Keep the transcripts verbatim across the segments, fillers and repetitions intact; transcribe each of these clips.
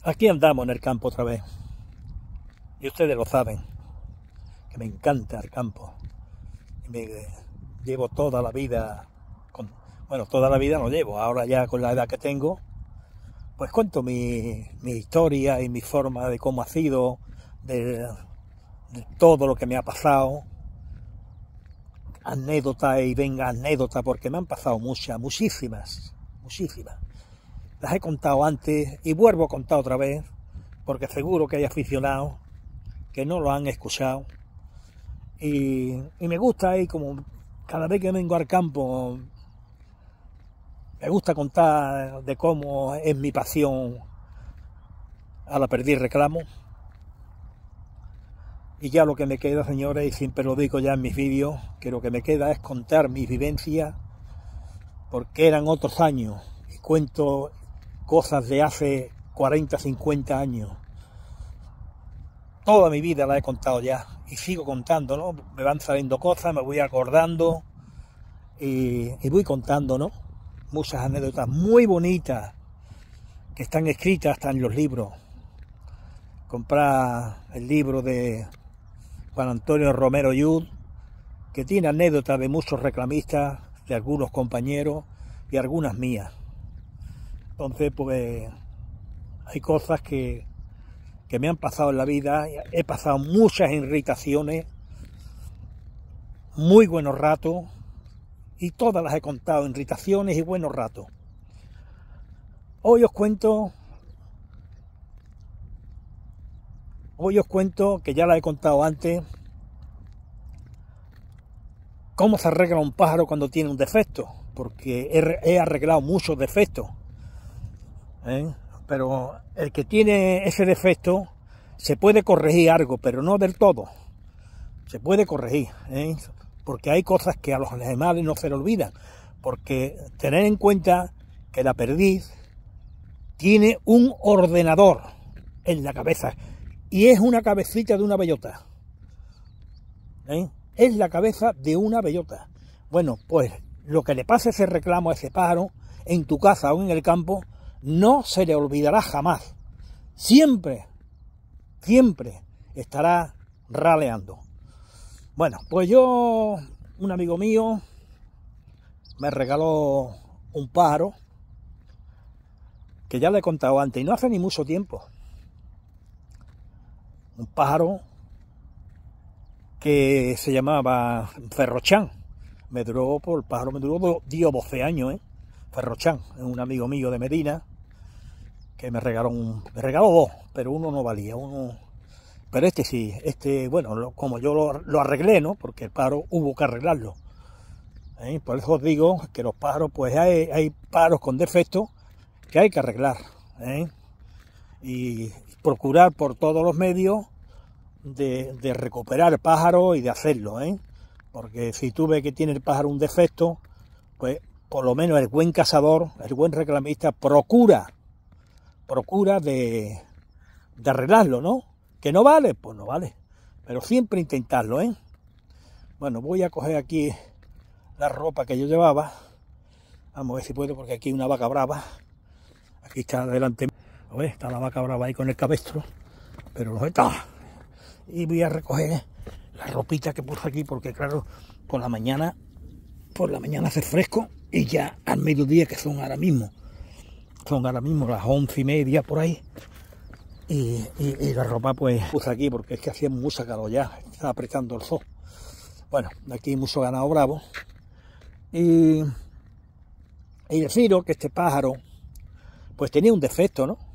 Aquí andamos en el campo otra vez. Y ustedes lo saben, que me encanta el campo. Me, llevo toda la vida, con, bueno, toda la vida no llevo, ahora ya con la edad que tengo, pues cuento mi, mi historia y mi forma de cómo ha sido, de, de todo lo que me ha pasado. Anécdota y venga anécdota, porque me han pasado muchas, muchísimas, muchísimas. Las he contado antes y vuelvo a contar otra vez, porque seguro que hay aficionados que no lo han escuchado. Y, y me gusta, y como cada vez que vengo al campo, me gusta contar de cómo es mi pasión a la perdiz reclamo. Y ya lo que me queda, señores, y siempre lo digo ya en mis vídeos, que lo que me queda es contar mis vivencias, porque eran otros años, y cuento cosas de hace cuarenta, cincuenta años. Toda mi vida la he contado ya, y sigo contando, ¿no? Me van saliendo cosas, me voy acordando, y, y voy contando, ¿no? Muchas anécdotas muy bonitas, que están escritas hasta en los libros. Comprar el libro de Juan Antonio Romero Yud, que tiene anécdotas de muchos reclamistas, de algunos compañeros y algunas mías. Entonces, pues, hay cosas que, que me han pasado en la vida. He pasado muchas irritaciones, muy buenos ratos, y todas las he contado, irritaciones y buenos ratos. Hoy os cuento, hoy os cuento, que ya la he contado antes, cómo se arregla un pájaro cuando tiene un defecto, porque he, he arreglado muchos defectos, ¿eh? Pero el que tiene ese defecto se puede corregir algo, pero no del todo. Se puede corregir, ¿eh? Porque hay cosas que a los animales no se le olvidan, porque tener en cuenta que la perdiz tiene un ordenador en la cabeza, y es una cabecita de una bellota, ¿eh? Es la cabeza de una bellota. Bueno, pues lo que le pase ese reclamo a ese pájaro, en tu casa o en el campo, no se le olvidará jamás. Siempre, siempre estará raleando. Bueno, pues yo, un amigo mío, me regaló un pájaro, que ya le he contado antes, y no hace ni mucho tiempo. Un pájaro que se llamaba Ferrochán. Me duró, por el pájaro me duró diez o doce años, ¿eh? Ferrochán, es un amigo mío de Medina, que me regaló un, me regaló dos, pero uno no valía, uno, pero este sí, este, bueno, lo, como yo lo, lo arreglé, ¿no? Porque el pájaro hubo que arreglarlo, ¿eh? Por eso os digo que los pájaros, pues hay, hay pájaros con defectos que hay que arreglar, ¿eh? Y procurar por todos los medios de, de recuperar el pájaro y de hacerlo, ¿eh? Porque si tú ves que tiene el pájaro un defecto, pues por lo menos el buen cazador, el buen reclamista, procura, procura de, de arreglarlo, ¿no? Que no vale, pues no vale, pero siempre intentarlo, ¿eh? Bueno, voy a coger aquí la ropa que yo llevaba, vamos a ver si puedo, porque aquí hay una vaca brava, aquí está delante, ¿lo ves? Está la vaca brava ahí con el cabestro, pero no está. Y voy a recoger la ropita que puse aquí, porque claro, por la mañana, por la mañana hace fresco, y ya al mediodía, que son ahora mismo, son ahora mismo las once y media por ahí, y, y, y la ropa pues puse aquí, porque es que hacía mucha calor ya, estaba apretando el sol. Bueno, aquí hay mucho ganado bravo, y, y deciros que este pájaro pues tenía un defecto, ¿no?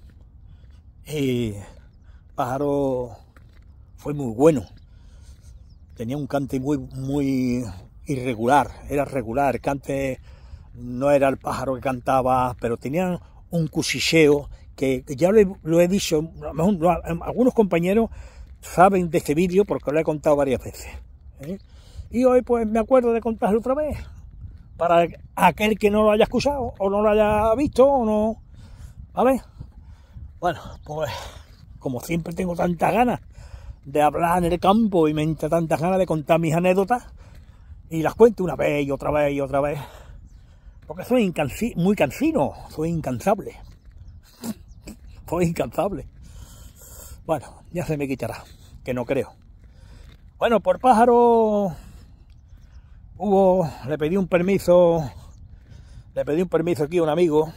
Y el pájaro fue muy bueno, tenía un cante muy, muy irregular, era regular, el cante no era el pájaro que cantaba, pero tenía un cuchicheo que ya lo he, lo he dicho, algunos compañeros saben de este vídeo porque lo he contado varias veces, ¿eh? Y hoy pues me acuerdo de contarlo otra vez, para aquel que no lo haya escuchado, o no lo haya visto, o no, ¿vale? Bueno, pues como siempre tengo tantas ganas de hablar en el campo y me entra tantas ganas de contar mis anécdotas, y las cuento una vez y otra vez y otra vez, porque soy muy cansino, soy incansable. estoy incansable. Bueno, ya se me quitará, que no creo. Bueno, por pájaro hubo, le pedí un permiso, le pedí un permiso aquí a un amigo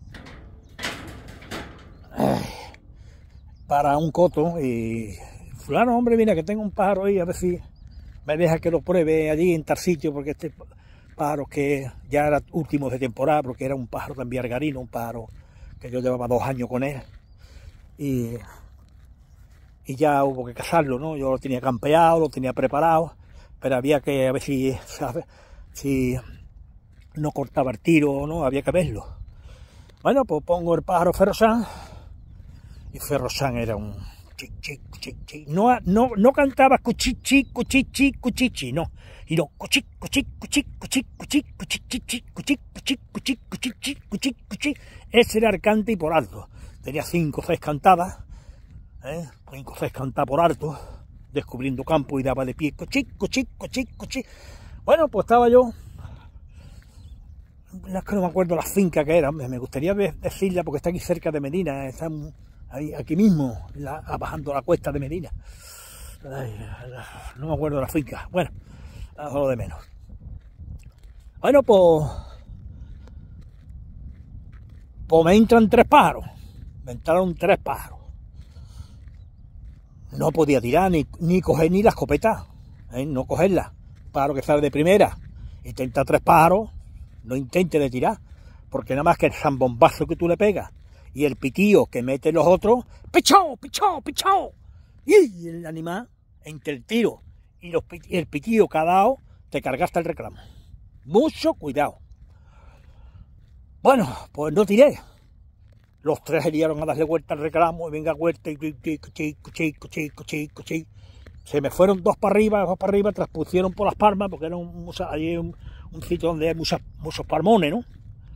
ay, para un coto y fulano, hombre, mira que tengo un pájaro ahí, a ver si me deja que lo pruebe allí en tal sitio, porque este pájaro que ya era último de temporada, porque era un pájaro también gargarino, un pájaro que yo llevaba dos años con él y, y ya hubo que cazarlo, ¿no? Yo lo tenía campeado, lo tenía preparado, pero había que a ver si, ¿sabes? Si no cortaba el tiro, ¿no? Había que verlo. Bueno, pues pongo el pájaro Ferrochan y Ferrochan era un chic, chic, chic, chic. No, no, no cantaba cuchichi, cuchichi, cuchichi, no. Y no, cuchic, cuchic, cuchic, cuchic, cuchic, cuchic, cuchic, cuchic, cuchic, cuchic, cuchic, cuchic, cuchic. Ese era el cante y por alto. Tenía cinco o seis cantadas, ¿eh? cinco o seis cantadas por alto, descubriendo campo y daba de pie, cuchic, cuchic, cuchic, cuchic. Bueno, pues estaba yo, no es que no me acuerdo la finca que era, me gustaría decirla porque está aquí cerca de Medina, está ahí, aquí mismo, la, bajando la cuesta de Medina. Ay, no me acuerdo la finca, bueno, lo de menos. Bueno, pues, pues me entran tres pájaros, me entraron tres pájaros. No podía tirar, ni, ni coger ni la escopeta, ¿eh? No cogerla. Pájaro que sale de primera, intenta tres pájaros, no intente de tirar, porque nada más que el zambombazo que tú le pegas y el pitío que mete los otros, ¡pichó, pichó, pichó! Y el animal, entre el tiro y, los, y el pitío que ha dado, te cargaste el reclamo. Mucho cuidado. Bueno, pues no tiré. Los tres se liaron a darle vuelta al reclamo, y venga vuelta, y cuchi, cuchi, cuchi, cuchi, cuchi. Se me fueron dos para arriba, dos para arriba, transpusieron por las palmas, porque era un, allí un, un sitio donde hay muchas, muchos palmones, ¿no?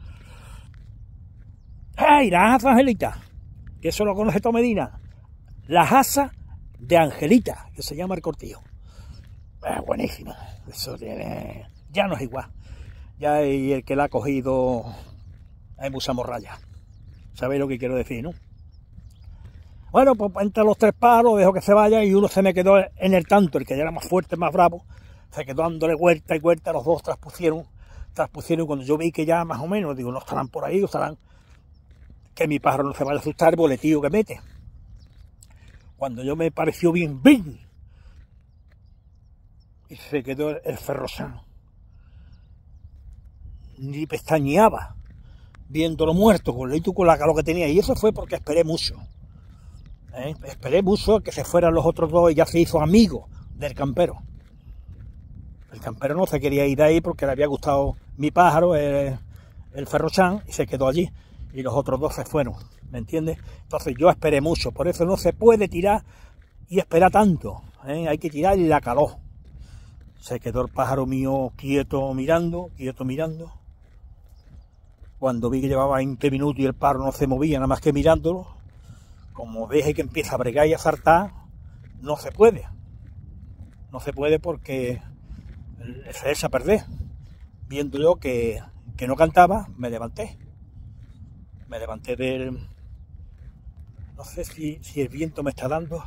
¡Ay, la asa Angelita! Que eso lo conoce todo Medina. La asa de Angelita, que se llama el cortillo. Eh, buenísima. Eso tiene... Ya no es igual. Ya hay el que la ha cogido, hay mucha morralla. ¿Sabéis lo que quiero decir, no? Bueno, pues entre los tres palos dejo que se vaya y uno se me quedó en el tanto, el que ya era más fuerte, más bravo, se quedó dándole vuelta y vuelta, los dos transpusieron, transpusieron, y cuando yo vi que ya más o menos, digo, no estarán por ahí, no estarán, que mi pájaro no se vaya a asustar, boletío que mete. Cuando yo me pareció bien, ¡bing! Y se quedó el, el Ferrochan. Ni pestañeaba, viéndolo muerto, con el con la calor que tenía, y eso fue porque esperé mucho. ¿Eh? Esperé mucho que se fueran los otros dos y ya se hizo amigo del campero. El campero no se quería ir de ahí porque le había gustado mi pájaro, el, el Ferrochan, y se quedó allí. Y los otros dos se fueron, ¿me entiendes? Entonces yo esperé mucho, por eso no se puede tirar y esperar tanto. ¿Eh? Hay que tirar y la caló. Se quedó el pájaro mío quieto mirando, quieto mirando. Cuando vi que llevaba veinte minutos y el pájaro no se movía, nada más que mirándolo, como deje que empieza a bregar y a saltar, no se puede. No se puede porque se echa a perder. Viendo yo que, que no cantaba, me levanté. Me levanté del... No sé si, si el viento me está dando.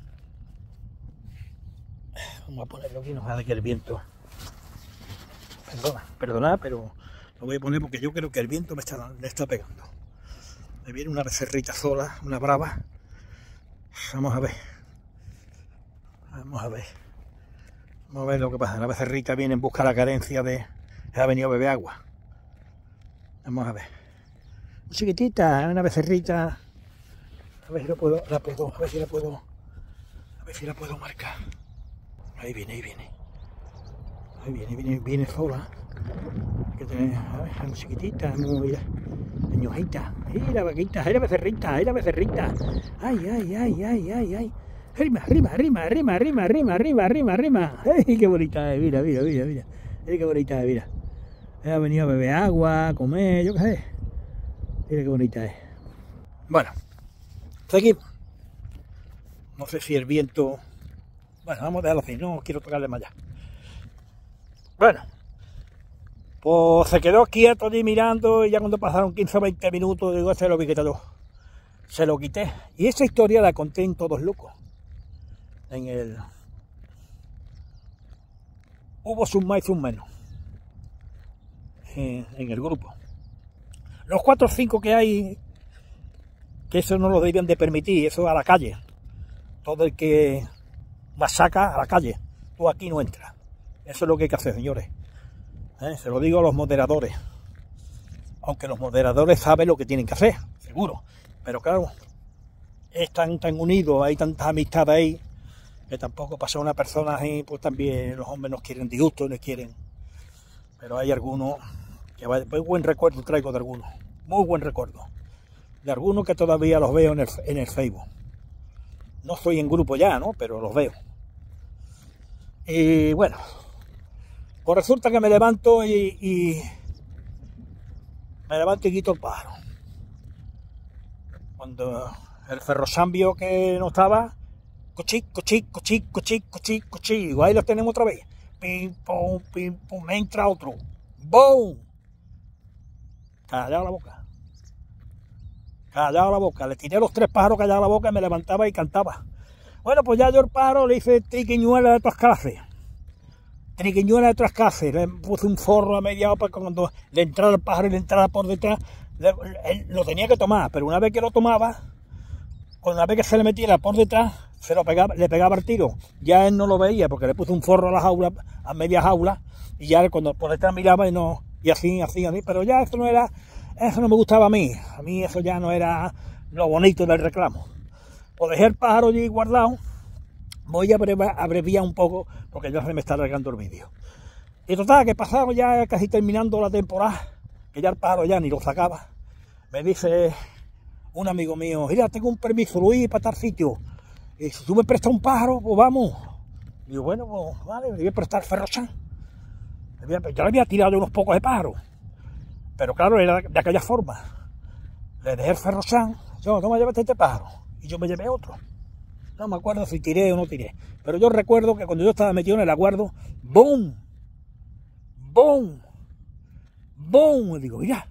Vamos a ponerlo aquí, no me da que el viento... Perdona, perdona, pero lo voy a poner porque yo creo que el viento me está, me está pegando. Me viene una becerrita sola, una brava. Vamos a ver. Vamos a ver. Vamos a ver lo que pasa. La becerrita viene en busca de la carencia de... Ha venido a beber agua. Vamos a ver. Muy chiquitita, una becerrita. A ver si la puedo, la puedo, a ver si la puedo, a ver si la puedo marcar. Ahí viene, ahí viene. Ahí viene, viene, viene sola. Que tiene, a ver, es muy chiquitita, muy peñojita. ¡Ay, la vaquita! ¡Ay, la becerrita! ¡Ay, la becerrita! ¡Ay, ay, ay, ay, ay, ay! ¡Rima, rima, rima, rima, rima, rima, rima, rima, rima! ¡Ay, qué bonita es! Mira, mira, mira, mira. ¡Ay, qué bonita es! Mira. Ha venido a beber agua, a comer, yo qué sé. Mira qué bonita es. Bueno, seguimos. No sé si el viento... Bueno, vamos a dejarlo así, no quiero tocarle más allá. Bueno, pues se quedó quieto allí mirando y ya cuando pasaron quince o veinte minutos, digo, este lo vi que todo. se lo quité. Y esa historia la conté en Todos Locos. En el... Hubo sus más y sus menos. En, en el grupo. Los cuatro o cinco que hay, que eso no lo debían de permitir, eso a la calle. Todo el que masaca a la calle. Tú aquí no entras. Eso es lo que hay que hacer, señores. ¿Eh? Se lo digo a los moderadores. Aunque los moderadores saben lo que tienen que hacer, seguro. Pero claro, están tan unidos, hay tantas amistades ahí, que tampoco pasa una persona ahí, pues también los hombres nos quieren disgusto, les quieren. Pero hay algunos que muy buen recuerdo traigo de algunos, muy buen recuerdo. De algunos que todavía los veo en el, en el Facebook. No estoy en grupo ya, ¿no? Pero los veo. Y bueno, pues resulta que me levanto y, y me levanto y quito el pájaro. Cuando el ferrosán vio que no estaba, cochí, cochí, cochí, cochí, cochí, cochí, digo, ahí lo tenemos otra vez. Pim, pum, pim, pum, me entra otro. ¡Boom! Callado la boca. Callado la boca. Le tiré los tres pájaros callado la boca y me levantaba y cantaba. Bueno, pues ya yo el pájaro le hice triquiñuela de todas clases. Triquiñuela de todas clases. Le puse un forro a media para cuando le entrara el pájaro y le entrara por detrás. Él lo tenía que tomar, pero una vez que lo tomaba, una vez que se le metiera por detrás, se lo pegaba, le pegaba el tiro. Ya él no lo veía porque le puse un forro a la jaula, a media jaula, y ya él cuando por detrás miraba y no, y así, así, así. Pero ya eso no era, eso no me gustaba a mí. A mí eso ya no era lo bonito del reclamo. Pues dejé el pájaro allí guardado. Voy a abreviar un poco porque ya se me está alargando el vídeo. Y total, que pasaba ya casi terminando la temporada, que ya el pájaro ya ni lo sacaba. Me dice un amigo mío, mira, tengo un permiso, Luis, para tal sitio. Y si tú me prestas un pájaro, pues vamos. Y digo, bueno, pues vale, me voy a prestar ferrosán. Yo le había tirado unos pocos de pájaros. Pero claro, era de aquella forma. Le dejé el ferrosán, yo, toma, llévate este pájaro. Y yo me llevé otro. No me acuerdo si tiré o no tiré. Pero yo recuerdo que cuando yo estaba metido en el aguardo, ¡boom! ¡Boom! ¡Boom! Y digo, mira.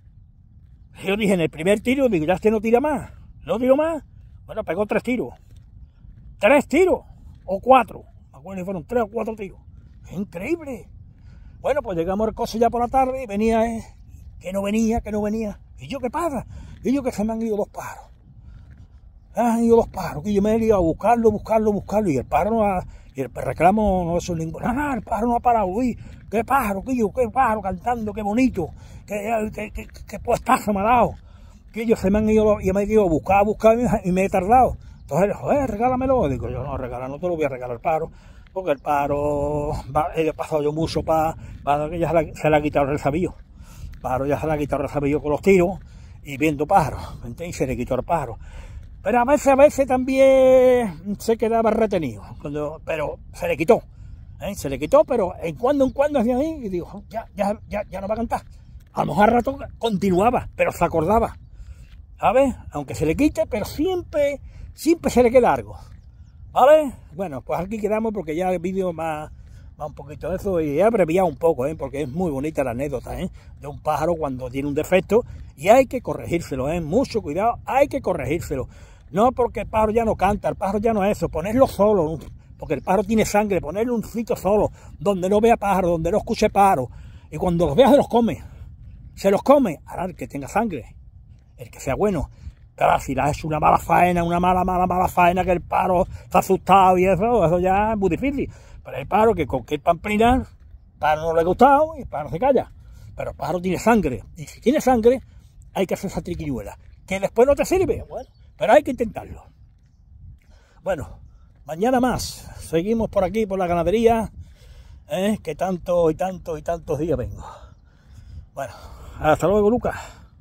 Yo dije en el primer tiro, digo, ya este no tira más. ¿No tiro más? Bueno, pegó tres tiros. ¿Tres tiros? ¿O cuatro? Me acuerdo que fueron tres o cuatro tiros. ¡Es increíble! Bueno, pues llegamos al coso ya por la tarde y venía, eh, que no venía, que no venía. ¿Y yo qué pasa? Y yo que se me han ido dos pájaros. Han ido dos pájaros, que yo me he ido a buscarlo, buscarlo, buscarlo. Y el pájaro no ha, y el reclamo no es ningún. No, no, el pájaro no ha parado, Luis. ¡Qué pájaro, que yo, qué pájaro cantando, qué bonito! ¡Qué, qué, qué, qué puestazo me ha dado! Que ellos se me han ido, y me he ido a buscar, a buscar y me he tardado. Entonces, joder, regálamelo. Digo, yo no, regala, no te lo voy a regalar el pájaro, porque el pájaro he pasado yo mucho para pa, que ya se, la, se le ha quitado el resabillo. El pájaro ya se le ha quitado el resabillo con los tiros y viendo pájaros, ¿entiendes? Y se le quitó el pájaro. Pero a veces, a veces también se quedaba retenido, cuando, pero se le quitó. ¿eh? Se le quitó, pero en cuando en cuando hacía ahí y digo, ya, ya, ya, ya no va a cantar. A lo mejor al rato continuaba, pero se acordaba. ¿Sabes? Aunque se le quite, pero siempre, siempre se le queda algo. ¿Vale? Bueno, pues aquí quedamos porque ya el vídeo va, va un poquito de eso y he abreviado un poco, ¿eh? Porque es muy bonita la anécdota, ¿eh? De un pájaro cuando tiene un defecto y hay que corregírselo, ¿eh? Mucho cuidado, hay que corregírselo. No porque el pájaro ya no canta, el pájaro ya no es eso, ponerlo solo, porque el pájaro tiene sangre, ponerle un sitio solo, donde no vea pájaro, donde no escuche pájaro, y cuando los vea se los come, se los come, ahora el que tenga sangre, el que sea bueno. Pero si es una mala faena, una mala, mala, mala faena, que el pájaro está asustado y eso, eso ya es muy difícil. Pero el pájaro que con que pamplina, el pájaro no le ha gustado y el pájaro se calla. Pero el pájaro tiene sangre, y si tiene sangre, hay que hacer esa triquiñuela, que después no te sirve, bueno, pero hay que intentarlo. Bueno, mañana más. Seguimos por aquí, por la ganadería, ¿eh? Que tanto y tanto y tantos días vengo. Bueno, hasta luego, Lucas.